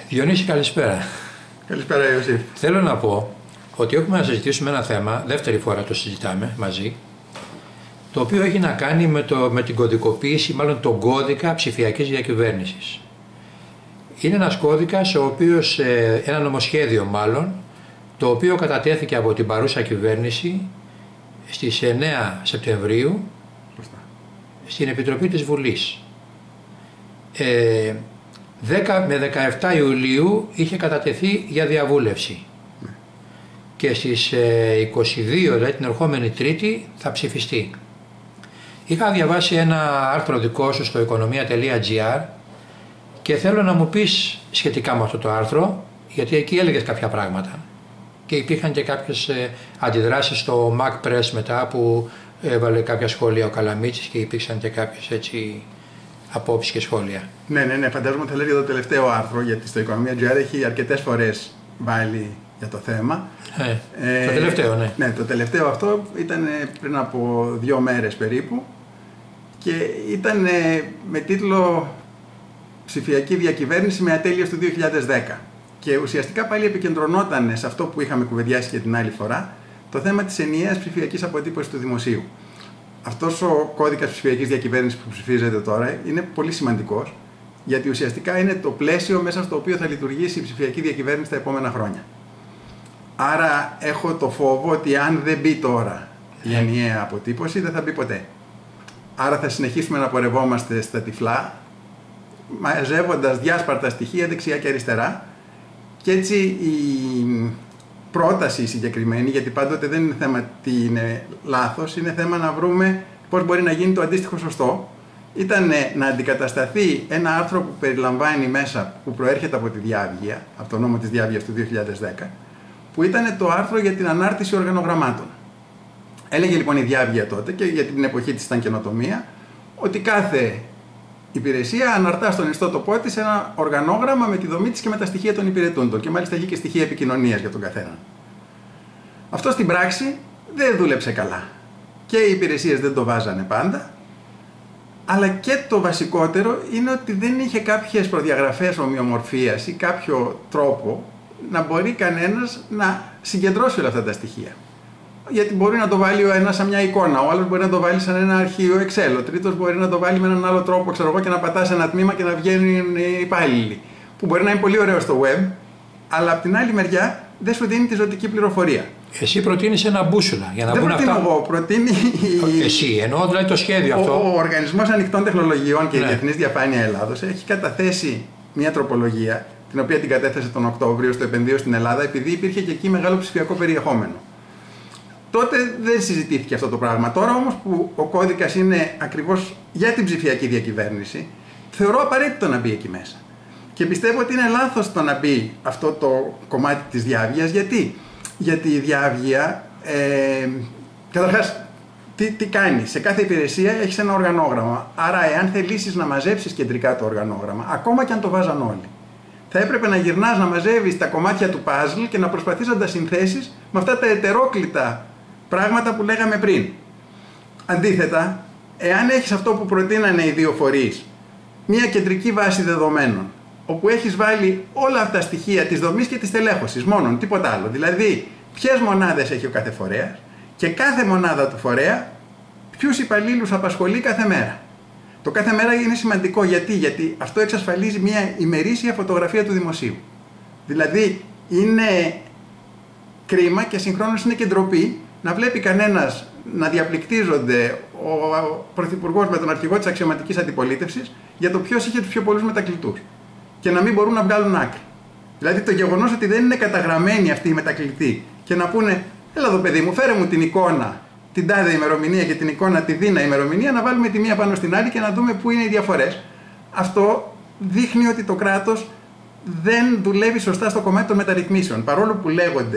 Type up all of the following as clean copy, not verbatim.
Διονύση, καλησπέρα. Καλησπέρα, Ιωσήφ. Θέλω να πω ότι έχουμε να συζητήσουμε ένα θέμα, δεύτερη φορά το συζητάμε μαζί, το οποίο έχει να κάνει με την κωδικοποίηση, μάλλον τον κώδικα ψηφιακής διακυβέρνησης. Είναι ένας κώδικας, ο οποίος, ένα νομοσχέδιο μάλλον, το οποίο κατατέθηκε από την παρούσα κυβέρνηση στις 9 Σεπτεμβρίου στην Επιτροπή της Βουλής. 10 με 17 Ιουλίου είχε κατατεθεί για διαβούλευση και στις 22, δηλαδή την ερχόμενη Τρίτη, θα ψηφιστεί. Είχα διαβάσει ένα άρθρο δικό σου στο οικονομία.gr και θέλω να μου πεις σχετικά με αυτό το άρθρο, γιατί εκεί έλεγες κάποια πράγματα και υπήρχαν και κάποιες αντιδράσεις στο MacPress μετά που έβαλε κάποια σχόλια ο Καλαμίτσης και υπήρξαν και κάποιες έτσι απόψεις και σχόλια. Ναι, φαντάζομαι θα λέει για το τελευταίο άρθρο, γιατί στο Οικονομία.gr έχει αρκετές φορές βάλει για το θέμα. Το τελευταίο, ναι. Ναι, το τελευταίο αυτό ήταν πριν από 2 μέρες περίπου και ήταν με τίτλο «Ψηφιακή διακυβέρνηση με ατέλειες του 2010». Και ουσιαστικά πάλι επικεντρωνόταν σε αυτό που είχαμε κουβεντιάσει και την άλλη φορά, το θέμα της ενιαίας ψηφιακής αποτύπωσης του δημοσίου. Αυτός ο κώδικας ψηφιακής διακυβέρνησης που ψηφίζεται τώρα είναι πολύ σημαντικός, γιατί ουσιαστικά είναι το πλαίσιο μέσα στο οποίο θα λειτουργήσει η ψηφιακή διακυβέρνηση τα επόμενα χρόνια. Άρα έχω το φόβο ότι αν δεν μπει τώρα η ενιαία αποτύπωση, δεν θα μπει ποτέ. Άρα θα συνεχίσουμε να πορευόμαστε στα τυφλά, μαζεύοντας διάσπαρτα στοιχεία δεξιά και αριστερά, και έτσι η πρόταση συγκεκριμένη, γιατί πάντοτε δεν είναι θέμα τι είναι λάθος, είναι θέμα να βρούμε πώς μπορεί να γίνει το αντίστοιχο σωστό, ήταν να αντικατασταθεί ένα άρθρο που περιλαμβάνει μέσα, που προέρχεται από τη Διάβγεια, από το νόμο της Διάβγειας του 2010, που ήταν το άρθρο για την ανάρτηση οργανογραμμάτων. Έλεγε λοιπόν η Διάβγεια τότε, και για την εποχή της ήταν καινοτομία, ότι κάθε υπηρεσία αναρτά στον ιστότοπό της ένα οργανόγραμμα με τη δομή της και με τα στοιχεία των υπηρετούντων, και μάλιστα έχει και στοιχεία επικοινωνίας για τον καθένα. Αυτό στην πράξη δεν δούλεψε καλά. Και οι υπηρεσίες δεν το βάζανε πάντα, αλλά και το βασικότερο είναι ότι δεν είχε κάποιες προδιαγραφές ομοιομορφίας ή κάποιο τρόπο να μπορεί κανένας να συγκεντρώσει όλα αυτά τα στοιχεία. Γιατί μπορεί να το βάλει ο ένας σαν μια εικόνα, ο άλλος μπορεί να το βάλει σαν ένα αρχείο Excel, ο τρίτος μπορεί να το βάλει με έναν άλλο τρόπο, ξέρω εγώ, και να πατά σε ένα τμήμα και να βγαίνουν οι υπάλληλοι. Που μπορεί να είναι πολύ ωραίο στο web, αλλά από την άλλη μεριά δεν σου δίνει τη ζωτική πληροφορία. Εσύ προτείνεις ένα μπούσουλα για να δεν μπουν αυτά. Δεν εγώ, προτείνει. Εσύ, εννοώ δηλαδή το σχέδιο αυτό. Ο Οργανισμός Ανοιχτών Τεχνολογιών και η Διεθνής Διαφάνεια Ελλάδος έχει καταθέσει μια τροπολογία, την οποία την κατέθεσε τον Οκτώβριο στο Επενδύο στην Ελλάδα, επειδή υπήρχε και εκεί μεγάλο ψηφιακό περιεχόμενο. Τότε δεν συζητήθηκε αυτό το πράγμα. Τώρα όμως που ο κώδικας είναι ακριβώς για την ψηφιακή διακυβέρνηση, θεωρώ απαραίτητο να μπει εκεί μέσα. Και πιστεύω ότι είναι λάθος το να μπει αυτό το κομμάτι της Διάβγειας. Γιατί η Διάβγεια, καταρχάς, τι κάνει? Σε κάθε υπηρεσία έχεις ένα οργανόγραμμα. Άρα, εάν θελήσεις να μαζέψεις κεντρικά το οργανόγραμμα, ακόμα και αν το βάζαν όλοι, θα έπρεπε να γυρνάς να μαζεύεις τα κομμάτια του puzzle και να προσπαθείς να τα συνθέσεις με αυτά τα ετερόκλητα πράγματα που λέγαμε πριν. Αντίθετα, εάν έχεις αυτό που προτείνανε οι δύο φορείς, μια κεντρική βάση δεδομένων, όπου έχεις βάλει όλα αυτά τα στοιχεία της δομής και της τελέχωσης, μόνον, τίποτα άλλο. Δηλαδή, ποιες μονάδες έχει ο κάθε φορέας και κάθε μονάδα του φορέα, ποιους υπαλλήλους απασχολεί κάθε μέρα. Το κάθε μέρα είναι σημαντικό γιατί αυτό εξασφαλίζει μια ημερήσια φωτογραφία του δημοσίου. Δηλαδή, είναι κρίμα και συγχρόνως είναι και ντροπή να βλέπει κανένας να διαπληκτίζονται ο Πρωθυπουργός με τον αρχηγό της αξιωματικής αντιπολίτευσης για το ποιος είχε τους πιο πολλούς μετακλητούς και να μην μπορούν να βγάλουν άκρη. Δηλαδή το γεγονός ότι δεν είναι καταγραμμένοι αυτοί οι μετακλητοί και να πούνε, έλα εδώ παιδί μου, φέρε μου την εικόνα, την τάδε ημερομηνία και την εικόνα τη δίνα ημερομηνία, να βάλουμε τη μία πάνω στην άλλη και να δούμε πού είναι οι διαφορές. Αυτό δείχνει ότι το κράτος δεν δουλεύει σωστά στο κομμάτι των μεταρρυθμίσεων. Παρόλο που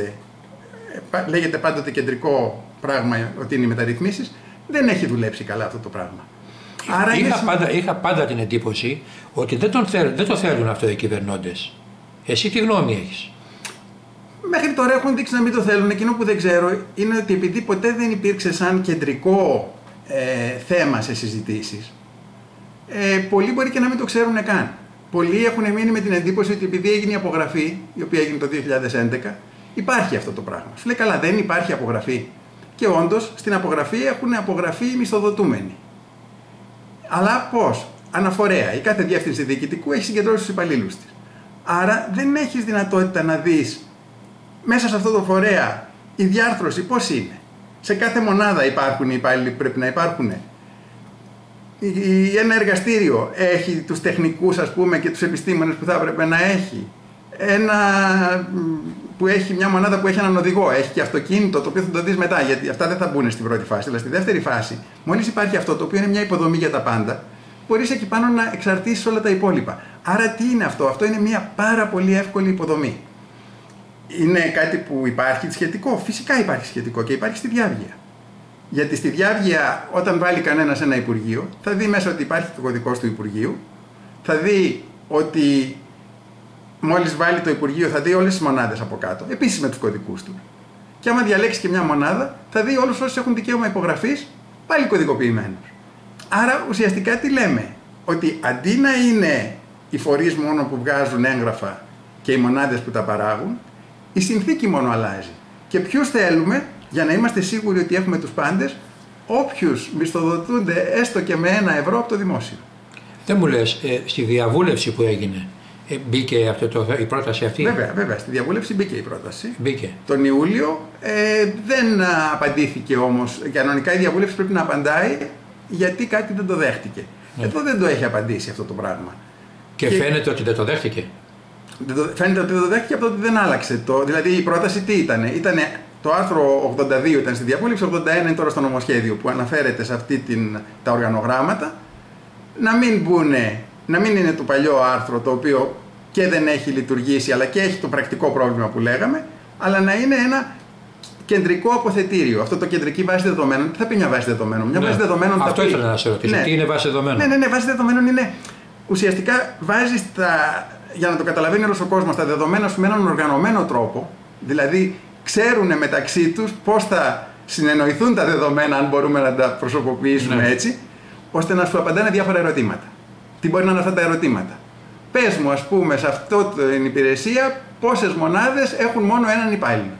λέγεται πάντοτε κεντρικό πράγμα ότι είναι οι μεταρρυθμίσεις, δεν έχει δουλέψει καλά αυτό το πράγμα. Άρα είχα πάντα την εντύπωση ότι δεν το θέλουν αυτό οι κυβερνώντες. Εσύ τι γνώμη έχεις? Μέχρι τώρα έχουν δείξει να μην το θέλουν. Εκείνο που δεν ξέρω είναι ότι επειδή ποτέ δεν υπήρξε σαν κεντρικό θέμα σε συζητήσεις, πολλοί μπορεί και να μην το ξέρουν καν. πολλοί έχουν μείνει με την εντύπωση ότι επειδή έγινε η απογραφή, η οποία έγινε το 2011, υπάρχει αυτό το πράγμα. Σου λέει καλά, δεν υπάρχει απογραφή. Και όντως στην απογραφή έχουν απογραφεί οι μισθοδοτούμενοι. Αλλά πώς? Αναφορέα. Η κάθε διεύθυνση διοικητικού έχει συγκεντρώσει τους υπαλλήλους της. Άρα δεν έχεις δυνατότητα να δεις μέσα σε αυτό το φορέα η διάρθρωση πώς είναι. Σε κάθε μονάδα υπάρχουν οι υπάλληλοι που πρέπει να υπάρχουν. Ένα εργαστήριο έχει τους τεχνικούς, ας πούμε, και τους επιστήμονες που θα έπρεπε να έχει. Που έχει μια μονάδα που έχει έναν οδηγό, έχει και αυτοκίνητο, το οποίο θα το δεις μετά, γιατί αυτά δεν θα μπουν στην πρώτη φάση. Αλλά στη δεύτερη φάση, μόλις υπάρχει αυτό, το οποίο είναι μια υποδομή για τα πάντα, μπορείς εκεί πάνω να εξαρτήσεις όλα τα υπόλοιπα. Άρα τι είναι αυτό? Αυτό είναι μια πάρα πολύ εύκολη υποδομή. Είναι κάτι που υπάρχει σχετικό? Φυσικά υπάρχει σχετικό και υπάρχει στη διάβγεια. Γιατί στη διάβγεια, όταν βάλει κανένας ένα υπουργείο, θα δει μέσα ότι υπάρχει το κωδικός του υπουργείου, θα δει ότι μόλις βάλει το υπουργείο, θα δει όλες τις μονάδες από κάτω, επίσης με τους κωδικούς του. Και άμα διαλέξει και μια μονάδα, θα δει όλους όσους έχουν δικαίωμα υπογραφής, πάλι κωδικοποιημένους. Άρα ουσιαστικά τι λέμε? Ότι αντί να είναι οι φορείς μόνο που βγάζουν έγγραφα και οι μονάδες που τα παράγουν, η συνθήκη μόνο αλλάζει. Και ποιους θέλουμε, για να είμαστε σίγουροι ότι έχουμε τους πάντες, όποιους μισθοδοτούνται έστω και με €1 από το δημόσιο. Δεν μου λες, στη διαβούλευση που έγινε, μπήκε η πρόταση αυτή? Βέβαια, στη διαβούλευση μπήκε η πρόταση. Μπήκε. Τον Ιούλιο δεν απαντήθηκε όμως. Κανονικά η διαβούλευση πρέπει να απαντάει γιατί κάτι δεν το δέχτηκε. Ναι. Εδώ δεν το έχει απαντήσει αυτό το πράγμα. Και φαίνεται ότι δεν το δέχτηκε. Φαίνεται ότι δεν το δέχτηκε από το ότι δεν άλλαξε. Δηλαδή η πρόταση τι ήταν? Ήτανε το άρθρο 82 ήταν στη διαβούλευση, 81 είναι τώρα στο νομοσχέδιο που αναφέρεται σε τα οργανογράμματα. Να μην είναι το παλιό άρθρο το οποίο και δεν έχει λειτουργήσει αλλά και έχει το πρακτικό πρόβλημα που λέγαμε, αλλά να είναι ένα κεντρικό αποθετήριο. Αυτό το κεντρική βάση δεδομένων, τι θα πει μια βάση δεδομένων? Μια βάση δεδομένων αυτό ήθελα να σε ρωτήσω. Τι είναι βάση δεδομένων? Ναι, βάση δεδομένων είναι ουσιαστικά βάζεις για να το καταλαβαίνει όλος ο κόσμος, τα δεδομένα σου με έναν οργανωμένο τρόπο, δηλαδή ξέρουν μεταξύ τους πώς θα συνεννοηθούν τα δεδομένα, αν μπορούμε να τα προσωποποιήσουμε έτσι, ώστε να σου απαντάνε διάφορα ερωτήματα. Τι μπορεί να είναι αυτά τα ερωτήματα? Πες μου, ας πούμε, σε αυτή την υπηρεσία πόσες μονάδες έχουν μόνο έναν υπάλληλο?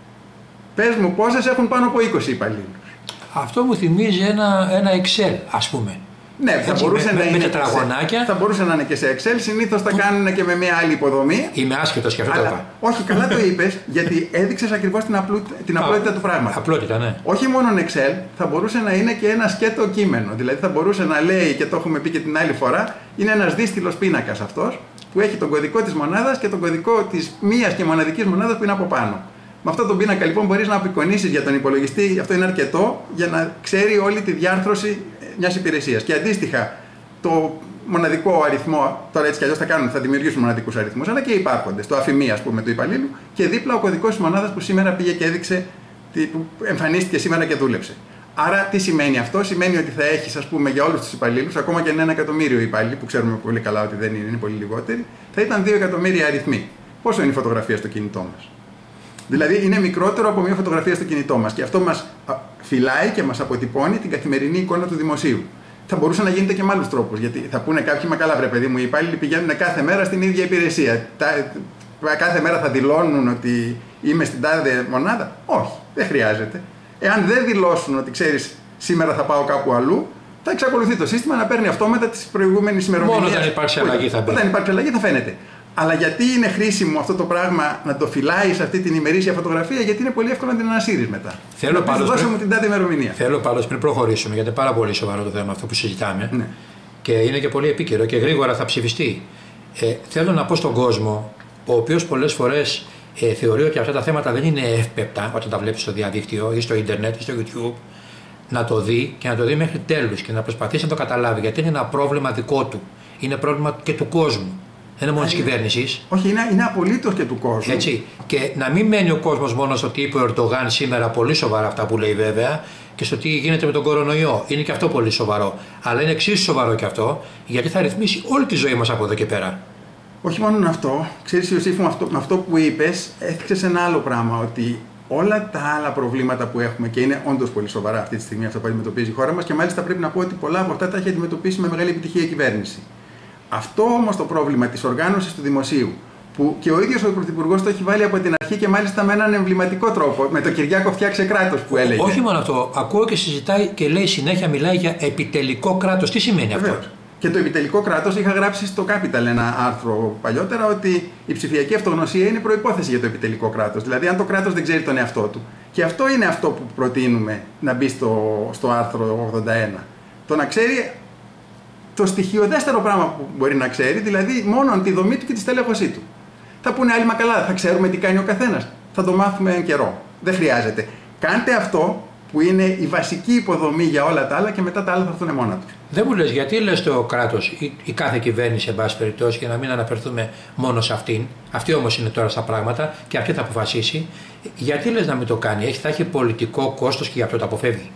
Πες μου πόσες έχουν πάνω από 20 υπαλλήλους? Αυτό μου θυμίζει ένα Excel, ας πούμε. Ναι, θα μπορούσε να είναι τετραγωνάκια. Θα μπορούσε να είναι και σε Excel, συνήθως τα κάνουν και με μια άλλη υποδομή. Είμαι άσχετος και αυτό το είπα. Όχι, καλά το είπες, γιατί έδειξες ακριβώς την απλότητα του πράγματος. Απλότητα, ναι. Όχι μόνο Excel, θα μπορούσε να είναι και ένα σκέτο κείμενο. Δηλαδή θα μπορούσε να λέει, και το έχουμε πει και την άλλη φορά, είναι ένας δύστιλος πίνακας αυτός, που έχει τον κωδικό της μονάδας και τον κωδικό της μίας και μοναδικής μονάδας που είναι από πάνω. Με αυτό τον πίνακα λοιπόν μπορείς να απεικονίσεις για τον υπολογιστή, αυτό είναι αρκετό για να ξέρει όλη τη διάρθρωση μιας υπηρεσίας. Και αντίστοιχα, το μοναδικό αριθμό, τώρα έτσι κι αλλιώς θα δημιουργήσουν μοναδικούς αριθμούς, αλλά και υπάρχοντες, το αφημί, ας πούμε, του υπαλλήλου, και δίπλα ο κωδικός της μονάδας που σήμερα πήγε και έδειξε, που εμφανίστηκε σήμερα και δούλεψε. Άρα, τι σημαίνει αυτό? Σημαίνει ότι θα έχεις, ας πούμε, για όλους τους υπαλλήλους, ακόμα και 1 εκατομμύριο υπάλληλοι, που ξέρουμε πολύ καλά ότι δεν είναι πολύ λιγότεροι, θα ήταν 2 εκατομμύρια αριθμοί. Πόσο είναι η φωτογραφία στο κινητό μας? Δηλαδή είναι μικρότερο από μια φωτογραφία στο κινητό μας και αυτό μας φυλάει και μας αποτυπώνει την καθημερινή εικόνα του δημοσίου. Θα μπορούσε να γίνεται και με άλλους τρόπους, γιατί θα πούνε κάποιοι, μα καλά βρε παιδί μου, οι υπάλληλοι πηγαίνουν κάθε μέρα στην ίδια υπηρεσία. Κάθε μέρα θα δηλώνουν ότι είμαι στην τάδε μονάδα? Όχι, δεν χρειάζεται. Εάν δεν δηλώσουν ότι ξέρεις σήμερα θα πάω κάπου αλλού, θα εξακολουθεί το σύστημα να παίρνει αυτόματα τις προηγούμενες ημερομηνίες. Μόνο όταν υπάρξει αλλαγή θα μπει. Όταν υπάρξει αλλαγή θα φαίνεται. Αλλά γιατί είναι χρήσιμο αυτό το πράγμα να το φυλάει σε αυτή την ημερήσια φωτογραφία? Γιατί είναι πολύ εύκολο να την ανασύρεις μετά. Δώσε μου την τάδε ημερομηνία. Θέλω πάντως πριν προχωρήσουμε, γιατί είναι πάρα πολύ σοβαρό το θέμα αυτό που συζητάμε, ναι, και είναι και πολύ επίκαιρο και γρήγορα θα ψηφιστεί. Θέλω να πω στον κόσμο, ο οποίος πολλές φορές θεωρεί ότι αυτά τα θέματα δεν είναι εύπεπτα όταν τα βλέπει στο διαδίκτυο ή στο ίντερνετ ή στο YouTube, να το δει και να το δει μέχρι τέλους και να προσπαθήσει να το καταλάβει, γιατί είναι ένα πρόβλημα δικό του. Είναι πρόβλημα και του κόσμου. Δεν είναι μόνο τη κυβέρνηση. Όχι, είναι απολύτως και του κόσμου. Έτσι. Και να μην μένει ο κόσμος μόνο στο τι είπε ο Ερντογάν σήμερα, πολύ σοβαρά αυτά που λέει βέβαια, και στο τι γίνεται με τον κορονοϊό. Είναι και αυτό πολύ σοβαρό. Αλλά είναι εξίσου σοβαρό και αυτό, γιατί θα ρυθμίσει όλη τη ζωή μας από εδώ και πέρα. Όχι μόνο αυτό. Ξέρεις, Ιωσήφ, με αυτό που είπες, έθιξες ένα άλλο πράγμα. Ότι όλα τα άλλα προβλήματα που έχουμε, και είναι όντως πολύ σοβαρά αυτή τη στιγμή αυτά που αντιμετωπίζει η χώρα μας, και μάλιστα πρέπει να πω ότι πολλά από αυτά τα έχει αντιμετωπίσει με μεγάλη επιτυχία η κυβέρνηση. Αυτό όμως το πρόβλημα της οργάνωσης του δημοσίου, που και ο ίδιος ο Πρωθυπουργός το έχει βάλει από την αρχή και μάλιστα με έναν εμβληματικό τρόπο, με το Κυριάκο φτιάξε κράτος που έλεγε. Όχι μόνο αυτό, ακούω και συζητάει και λέει συνέχεια, μιλάει για επιτελικό κράτος. Τι σημαίνει αυτό? Και το επιτελικό κράτος, είχα γράψει στο Capital ένα άρθρο παλιότερα ότι η ψηφιακή αυτογνωσία είναι προϋπόθεση για το επιτελικό κράτος. Δηλαδή, αν το κράτος δεν ξέρει τον εαυτό του. Και αυτό είναι αυτό που προτείνουμε να μπει στο άρθρο 81. Το να ξέρει το στοιχειοδέστερο πράγμα που μπορεί να ξέρει, δηλαδή μόνο τη δομή του και τη στελέχωσή του. Θα πούνε άλλοι, μα καλά, θα ξέρουμε τι κάνει ο καθένας. Θα το μάθουμε εν καιρό. Δεν χρειάζεται. Κάντε αυτό που είναι η βασική υποδομή για όλα τα άλλα και μετά τα άλλα θα έρθουν μόνα τους. Δεν μου λες, γιατί λες το κράτος, η κάθε κυβέρνηση, εν πάση περιπτώσει, για να μην αναφερθούμε μόνο σε αυτήν, αυτή όμως είναι τώρα στα πράγματα και αυτή θα αποφασίσει, γιατί λες να μην το κάνει? Θα έχει πολιτικό κόστος και γι' αυτό το αποφεύγει?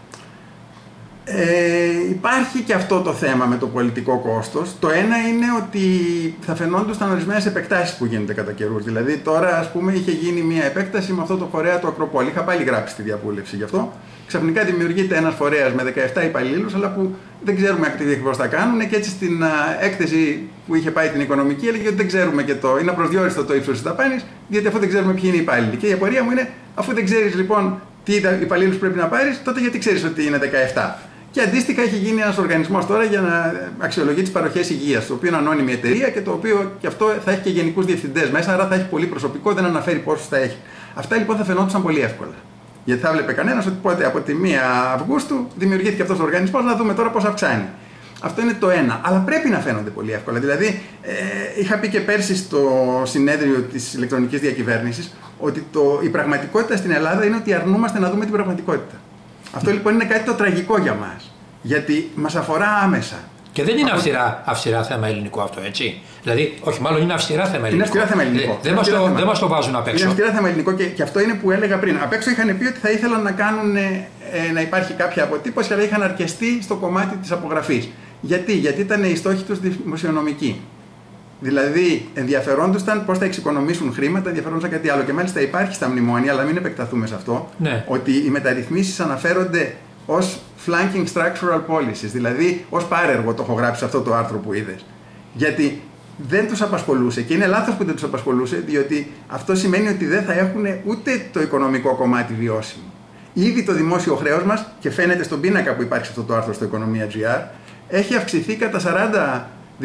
Υπάρχει και αυτό το θέμα με το πολιτικό κόστος. Το ένα είναι ότι θα φαινόντουσαν ορισμένες επεκτάσεις που γίνονται κατά καιρούς. Δηλαδή, τώρα, ας πούμε, είχε γίνει μια επέκταση με αυτό το φορέα του Ακροπόλη. Είχα πάλι γράψει τη διαβούλευση γι' αυτό. Ξαφνικά δημιουργείται ένας φορέας με 17 υπαλλήλους, αλλά που δεν ξέρουμε ακριβώς τι θα κάνουν. Και έτσι στην έκθεση που είχε πάει την οικονομική, έλεγε ότι δεν ξέρουμε και είναι απροσδιόριστο το ύψος της δαπάνης, γιατί αφού δεν ξέρουμε ποιοι είναι οι υπάλληλοι. Και η απορία μου είναι, αφού δεν ξέρεις λοιπόν τι υπαλλήλους πρέπει να πάρεις, τότε γιατί ξέρεις ότι είναι 17. Και αντίστοιχα έχει γίνει ένας οργανισμός τώρα για να αξιολογεί τις παροχές υγείας, το οποίο είναι ανώνυμη εταιρεία και το οποίο και αυτό θα έχει και γενικούς διευθυντές μέσα, άρα θα έχει πολύ προσωπικό, δεν αναφέρει πόσους θα έχει. Αυτά λοιπόν θα φαινόντουσαν πολύ εύκολα. Γιατί θα βλέπε κανένας ότι πότε από τη 1 Αυγούστου δημιουργήθηκε αυτός ο οργανισμός, να δούμε τώρα πώς αυξάνει. Αυτό είναι το ένα. Αλλά πρέπει να φαίνονται πολύ εύκολα. Δηλαδή, είχα πει και πέρσι στο συνέδριο της ηλεκτρονικής διακυβέρνησης ότι η πραγματικότητα στην Ελλάδα είναι ότι αρνούμαστε να δούμε την πραγματικότητα. Αυτό λοιπόν είναι κάτι το τραγικό για μας. Γιατί μας αφορά άμεσα. Και δεν είναι αυστηρά θέμα ελληνικό αυτό, έτσι. Δηλαδή, όχι, μάλλον είναι αυστηρά θέμα ελληνικό. Είναι αυστηρά θέμα ελληνικό. Δεν μας το βάζουν απ' έξω. Είναι αυστηρά θέμα ελληνικό και αυτό είναι που έλεγα πριν. Απ' έξω είχαν πει ότι θα ήθελαν να κάνουν, να υπάρχει κάποια αποτύπωση, αλλά είχαν αρκεστεί στο κομμάτι της απογραφής. Γιατί ήταν οι στόχοι τους δημοσιονομικοί. Δηλαδή, ενδιαφερόντουσαν πώς θα εξοικονομήσουν χρήματα, ενδιαφερόντουσαν κάτι άλλο. Και μάλιστα υπάρχει στα μνημόνια, αλλά μην επεκταθούμε σε αυτό, ναι, ότι οι μεταρρυθμίσεις αναφέρονται ως flanking structural policies, δηλαδή ως πάρεργο, το έχω γράψει σε αυτό το άρθρο που είδες. Γιατί δεν τους απασχολούσε και είναι λάθος που δεν τους απασχολούσε, διότι αυτό σημαίνει ότι δεν θα έχουν ούτε το οικονομικό κομμάτι βιώσιμο. Ήδη το δημόσιο χρέος μας, και φαίνεται στον πίνακα που υπάρχει σε αυτό το άρθρο στο Οικονομία.gr, έχει αυξηθεί κατά 40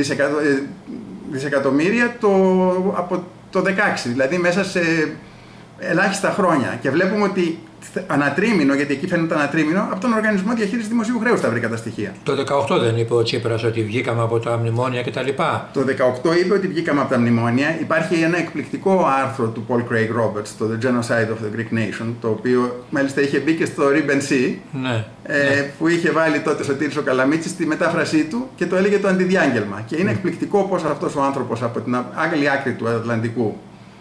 δισεκατομμύρια από το 16, δηλαδή μέσα σε ελάχιστα χρόνια. Και βλέπουμε ότι ανατρίμηνο, γιατί εκεί φαίνεται ανατρίμηνο, από τον Οργανισμό Διαχείρισης Δημοσίου Χρέους τα βρήκα τα στοιχεία. Το 18 δεν είπε ο Τσίπρας ότι βγήκαμε από τα μνημόνια κτλ? Το 18 είπε ότι βγήκαμε από τα μνημόνια. Υπάρχει ένα εκπληκτικό άρθρο του Paul Craig Roberts, το The Genocide of the Greek Nation, το οποίο μάλιστα είχε μπει και στο Rib and See, ναι, που είχε βάλει τότε ο Σωτήρης ο Καλαμίτσης στη μετάφρασή του και το έλεγε το αντιδιάγγελμα. Και είναι εκπληκτικό πώς αυτός ο άνθρωπος από την άλλη άκρη του Ατλαντικού,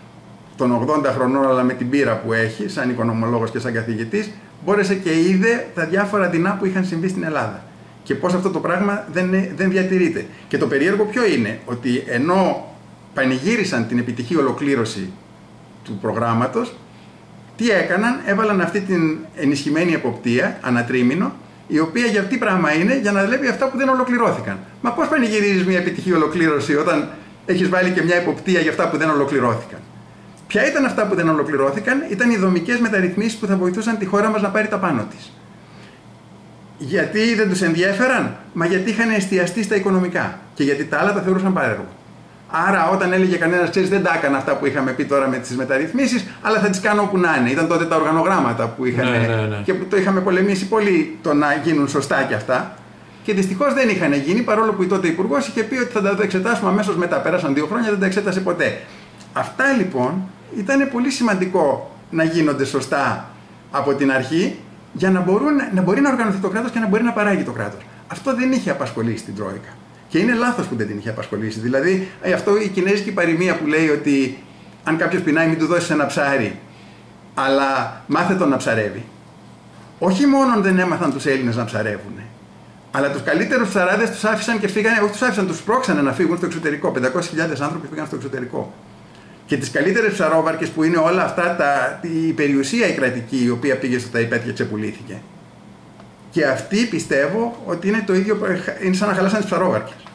των 80 χρονών, αλλά με την πείρα που έχει, σαν οικονομολόγος και σαν καθηγητής, μπόρεσε και είδε τα διάφορα δεινά που είχαν συμβεί στην Ελλάδα. Και πώς αυτό το πράγμα δεν διατηρείται. Και το περίεργο ποιο είναι, ότι ενώ πανηγύρισαν την επιτυχή ολοκλήρωση του προγράμματος, τι έκαναν? Έβαλαν αυτή την ενισχυμένη εποπτεία, ανατρίμηνο, η οποία για τι πράγμα είναι? Για να βλέπει αυτά που δεν ολοκληρώθηκαν. Μα πώς πανηγυρίζεις μια επιτυχή ολοκλήρωση όταν έχεις βάλει και μια εποπτεία για αυτά που δεν ολοκληρώθηκαν? Ποια ήταν αυτά που δεν ολοκληρώθηκαν? Ήταν οι δομικές μεταρρυθμίσεις που θα βοηθούσαν τη χώρα μας να πάρει τα πάνω της. Γιατί δεν τους ενδιέφεραν? Μα γιατί είχαν εστιαστεί στα οικονομικά και γιατί τα άλλα τα θεωρούσαν πάρεργο. Άρα, όταν έλεγε κανένας, ξέρεις, δεν τα έκανα αυτά που είχαμε πει τώρα με τις μεταρρυθμίσεις, αλλά θα τις κάνω όπου να είναι. Ήταν τότε τα οργανογράμματα που είχαν και που το είχαμε πολεμήσει πολύ το να γίνουν σωστά κι αυτά. Και δυστυχώς δεν είχαν γίνει, παρόλο που η τότε υπουργός είχε πει ότι θα τα εξετάσουμε αμέσως μετά. Πέρασαν 2 χρόνια, δεν τα εξέτασε ποτέ. Αυτά λοιπόν ήταν πολύ σημαντικό να γίνονται σωστά από την αρχή για να μπορεί να οργανωθεί το κράτος και να μπορεί να παράγει το κράτος. Αυτό δεν είχε απασχολήσει την Τρόικα. Και είναι λάθος που δεν την είχε απασχολήσει. Δηλαδή, αυτό η κινέζικη παροιμία που λέει ότι αν κάποιος πεινάει, μην του δώσεις ένα ψάρι, αλλά μάθε τον να ψαρεύει. Όχι μόνο δεν έμαθαν τους Έλληνες να ψαρεύουν, αλλά τους καλύτερους ψαράδες τους άφησαν και φύγανε, όχι τους άφησαν, τους πρόξανε να φύγουν στο εξωτερικό. 500.000 άνθρωποι πήγαν στο εξωτερικό. Και τις καλύτερες ψαρόβαρκες που είναι όλα αυτά, η περιουσία η κρατική, η οποία πήγε στο ΤΑΙΠΕΤ και ξεπουλήθηκε. Και αυτοί πιστεύω ότι είναι το ίδιο, είναι σαν να χαλάσαν τις ψαρόβαρκες.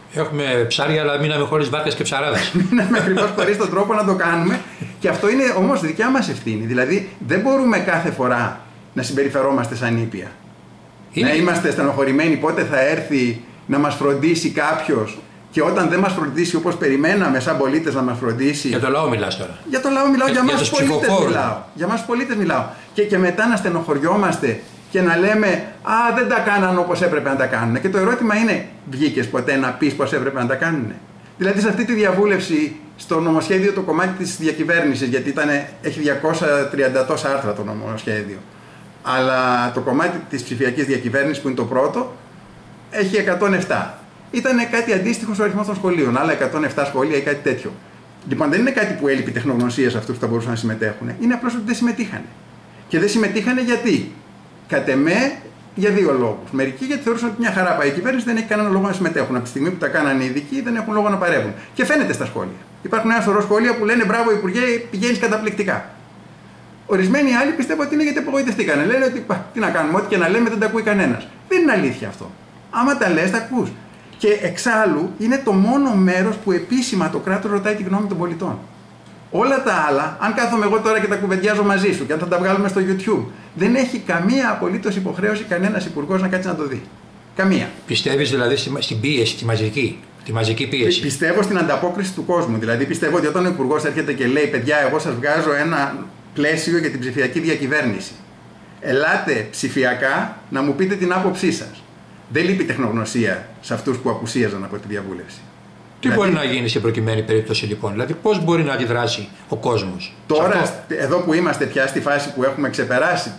Έχουμε ψάρια, αλλά μείναμε χωρίς βάρκες και ψαράδες. Μείναμε ακριβώς χωρίς τον τρόπο να το κάνουμε. Και αυτό είναι όμως δικιά μας ευθύνη. Δηλαδή, δεν μπορούμε κάθε φορά να συμπεριφερόμαστε σαν ήπια. Να είμαστε στενοχωρημένοι πότε θα έρθει να μας φροντίσει κάποιος. Και όταν δεν μας φροντίσει όπως περιμέναμε σαν πολίτες να μας φροντίσει. Για το λαό μιλάς τώρα. Για το λαό μιλάω, για μας πολίτες μιλάω. Για μας πολίτες μιλάω. Και μετά να στενοχωριόμαστε και να λέμε «Α, δεν τα κάναν όπως έπρεπε να τα κάνουν». Και το ερώτημα είναι, βγήκες ποτέ να πεις πώς έπρεπε να τα κάνουν? Δηλαδή, σε αυτή τη διαβούλευση, στο νομοσχέδιο, το κομμάτι της διακυβέρνησης, γιατί έχει 230 τόσα άρθρα το νομοσχέδιο, αλλά το κομμάτι της ψηφιακής διακυβέρνησης, που είναι το πρώτο, έχει 107. Ήταν κάτι αντίστοιχο στο αριθμό των σχολείων, άλλα 107 σχολεία ή κάτι τέτοιο. Λοιπόν, δεν είναι κάτι που έλειπε τεχνογνωσία σε αυτούς που θα μπορούσαν να συμμετέχουν. Είναι απλώς ότι δεν συμμετείχαν. Και δεν συμμετείχαν γιατί? Κατ' εμέ, για δύο λόγους. Μερικοί γιατί θεωρούσαν ότι μια χαρά πάει η κυβέρνηση, δεν έχει κανένα λόγο να συμμετέχουν. Από τη στιγμή που τα κάνανε οι ειδικοί, δεν έχουν λόγο να παρεύουν. Και φαίνεται στα σχόλια. Υπάρχουν ένα σωρό σχόλια που λένε «Μπράβο, Υπουργέ, πηγαίνεις καταπληκτικά». Ορισμένοι άλλοι πιστεύω ότι είναι γιατί απογοητευτήκανε. Λένε ότι τι να κάνουμε, ό,τι και να λέμε δεν τα ακούει κανένας. Δεν είναι αλήθεια αυτό. Άμα τα λες, τα ακούς. Και εξάλλου είναι το μόνο μέρος που επίσημα το κράτος ρωτάει τη γνώμη των πολιτών. Όλα τα άλλα, αν κάθομαι εγώ τώρα και τα κουβεντιάζω μαζί σου και αν θα τα βγάλουμε στο YouTube, δεν έχει καμία απολύτως υποχρέωση κανένας υπουργός να κάτσει να το δει. Καμία. Πιστεύεις δηλαδή στην πίεση, τη μαζική πίεση? Πιστεύω στην ανταπόκριση του κόσμου. Δηλαδή πιστεύω ότι όταν ο υπουργός έρχεται και λέει «Παιδιά, εγώ σας βγάζω ένα πλαίσιο για την ψηφιακή διακυβέρνηση. Ελάτε ψηφιακά να μου πείτε την άποψή σας». Δεν λείπει τεχνογνωσία σε αυτούς που απουσίαζαν από τη διαβούλευση. Τι μπορεί να γίνει σε προκειμένη περίπτωση λοιπόν, δηλαδή πώς μπορεί να αντιδράσει ο κόσμος? Τώρα, εδώ που είμαστε πια στη φάση που έχουμε ξεπεράσει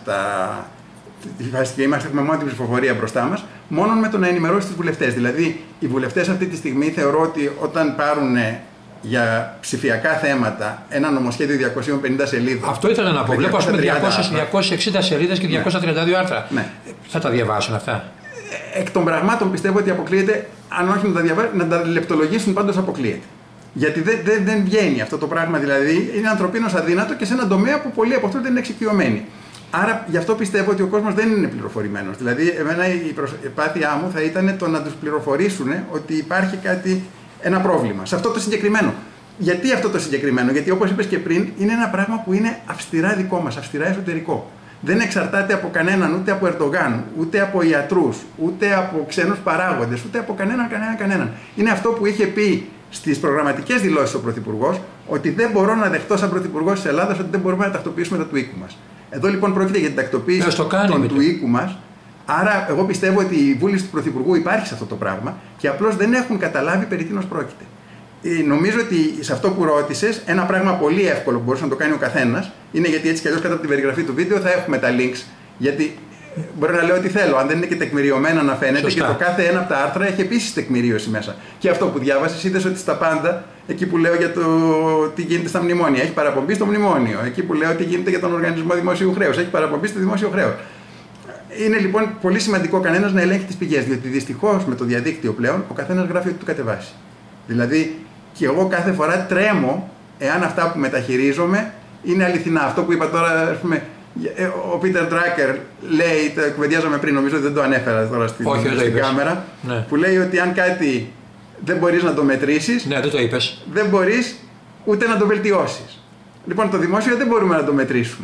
τη φάση και έχουμε μόνο την ψηφοφορία μπροστά μας, μόνο με το να ενημερώσει τους βουλευτές. Δηλαδή, οι βουλευτές αυτή τη στιγμή θεωρώ ότι όταν πάρουν για ψηφιακά θέματα ένα νομοσχέδιο 250 σελίδων. Αυτό ήθελα να πω. Βλέπω ας πούμε 260 σελίδες και 232 άρθρα. Ναι. Θα τα διαβάσουν αυτά? Εκ των πραγμάτων πιστεύω ότι αποκλείεται, αν όχι να τα λεπτολογήσουν, πάντως αποκλείεται. Γιατί δεν βγαίνει αυτό το πράγμα, δηλαδή είναι ανθρωπίνως αδύνατο και σε έναν τομέα που πολλοί από αυτούς δεν είναι εξοικειωμένοι. Άρα γι' αυτό πιστεύω ότι ο κόσμος δεν είναι πληροφορημένος. Δηλαδή, εμένα η προσπάθειά μου θα ήταν το να τους πληροφορήσουν ότι υπάρχει ένα πρόβλημα. Σε αυτό το συγκεκριμένο. Γιατί αυτό το συγκεκριμένο? Γιατί όπως είπες και πριν, είναι ένα πράγμα που είναι αυστηρά δικό μας, αυστηρά εσωτερικό. Δεν εξαρτάται από κανέναν, ούτε από Ερντογάν, ούτε από ιατρούς, ούτε από ξένους παράγοντες, ούτε από κανέναν. Είναι αυτό που είχε πει στις προγραμματικές δηλώσεις ο Πρωθυπουργός, ότι δεν μπορώ να δεχτώ σαν Πρωθυπουργός της Ελλάδας ότι δεν μπορούμε να τακτοποιήσουμε τα του οίκου μας. Εδώ λοιπόν πρόκειται για την τακτοποίηση του οίκου μας. Άρα, εγώ πιστεύω ότι η βούληση του Πρωθυπουργού υπάρχει σε αυτό το πράγμα και απλώς δεν έχουν καταλάβει περί τίνος πρόκειται. Νομίζω ότι σε αυτό που ρώτησες, ένα πράγμα πολύ εύκολο που μπορούσε να το κάνει ο καθένας είναι, γιατί έτσι κι αλλιώς κατά την περιγραφή του βίντεο θα έχουμε τα links. Γιατί μπορώ να λέω ό,τι θέλω, αν δεν είναι και τεκμηριωμένα να φαίνεται. Σωστά. Και το κάθε ένα από τα άρθρα έχει επίσης τεκμηρίωση μέσα. Και αυτό που διάβασες, είδες ότι στα πάντα, εκεί που λέω για το τι γίνεται στα μνημόνια, έχει παραπομπή στο μνημόνιο. Εκεί που λέω τι γίνεται για τον Οργανισμό Δημοσίου Χρέους, έχει παραπομπή στο δημόσιο χρέος. Είναι λοιπόν πολύ σημαντικό κανένας να ελέγχει τις πηγές, διότι δυστυχώς με το διαδίκτυο πλέον ο καθένας γράφει ό,τι του κατεβάσει. Δηλαδή, και εγώ κάθε φορά τρέμω εάν αυτά που μεταχειρίζομαι είναι αληθινά. Αυτό που είπα τώρα, ας πούμε, ο Πίτερ Ντράκερ λέει, το κουβεντιάζαμε πριν, νομίζω ότι δεν το ανέφερα τώρα στην κάμερα, ναι. Που λέει ότι αν κάτι δεν μπορείς να το μετρήσεις, ναι, δεν το είπες. Δεν μπορείς ούτε να το βελτιώσεις. Λοιπόν, το δημόσιο δεν μπορούμε να το μετρήσουμε.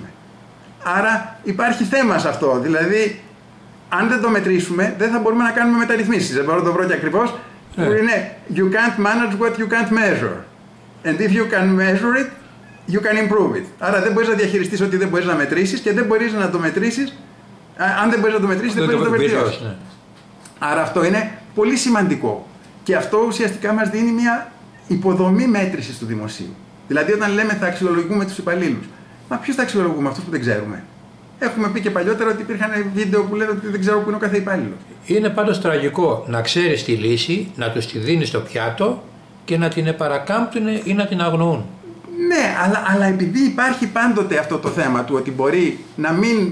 Άρα υπάρχει θέμα σε αυτό. Δηλαδή, αν δεν το μετρήσουμε, δεν θα μπορούμε να κάνουμε μεταρρυθμίσεις. Δεν μπορώ να το βρω και ακριβώς. Που είναι you can't manage what you can't measure. And if you can measure it, you can improve it. Άρα δεν μπορείς να διαχειριστείς ό,τι δεν μπορείς να μετρήσεις και δεν μπορείς να το μετρήσεις. Αν δεν μπορείς να το μετρήσεις, δεν μπορείς να το βελτιώσεις. Ναι. Άρα αυτό είναι πολύ σημαντικό. Και αυτό ουσιαστικά μας δίνει μια υποδομή μέτρησης του δημοσίου. Δηλαδή, όταν λέμε θα αξιολογούμε τους υπαλλήλους, μα ποιους θα αξιολογούμε, αυτούς που δεν ξέρουμε? Έχουμε πει και παλιότερα ότι υπήρχαν βίντεο που λένε ότι δεν ξέρω που είναι ο κάθε υπάλληλος. Είναι πάντως τραγικό να ξέρεις τη λύση, να τους τη δίνεις στο πιάτο και να την επαρακάμπτουν ή να την αγνοούν. Ναι, αλλά επειδή υπάρχει πάντοτε αυτό το θέμα του ότι μπορεί να μην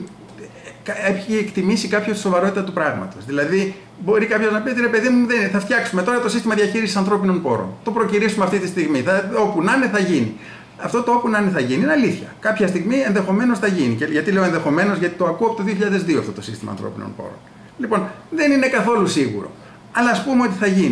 έχει εκτιμήσει κάποιος τη σοβαρότητα του πράγματος. Δηλαδή, μπορεί κάποιος να πει: ρε παιδί μου, θα φτιάξουμε τώρα το σύστημα διαχείρισης ανθρώπινων πόρων. Το προκυρήσουμε αυτή τη στιγμή. Όπου να είναι, θα γίνει. Αυτό το όπου να είναι θα γίνει είναι αλήθεια. Κάποια στιγμή ενδεχομένως θα γίνει. Και γιατί λέω ενδεχομένως? Γιατί το ακούω από το 2002 αυτό το σύστημα ανθρώπινων πόρων. Λοιπόν, δεν είναι καθόλου σίγουρο. Αλλά ας πούμε ότι θα γίνει.